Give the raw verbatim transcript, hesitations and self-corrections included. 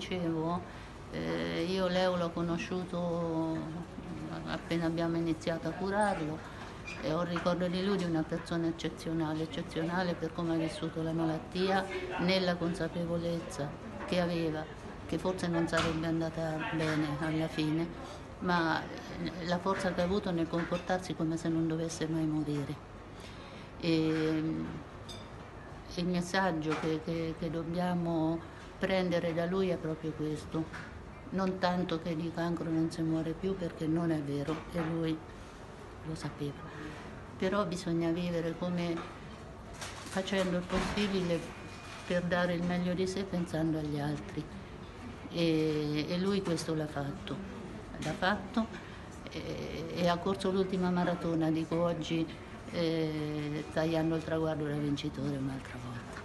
dicevo, eh, io Leo l'ho conosciuto appena abbiamo iniziato a curarlo e ho il ricordo di lui di una persona eccezionale, eccezionale per come ha vissuto la malattia, nella consapevolezza che aveva, che forse non sarebbe andata bene alla fine, ma la forza che ha avuto nel comportarsi come se non dovesse mai morire. E il messaggio che, che, che dobbiamo prendere da lui è proprio questo, non tanto che di cancro non si muore più, perché non è vero e lui lo sapeva, però bisogna vivere come facendo il possibile per dare il meglio di sé pensando agli altri e, e lui questo l'ha fatto, l'ha fatto e, e ha corso l'ultima maratona, dico oggi eh, tagliando il traguardo da vincitore un'altra volta.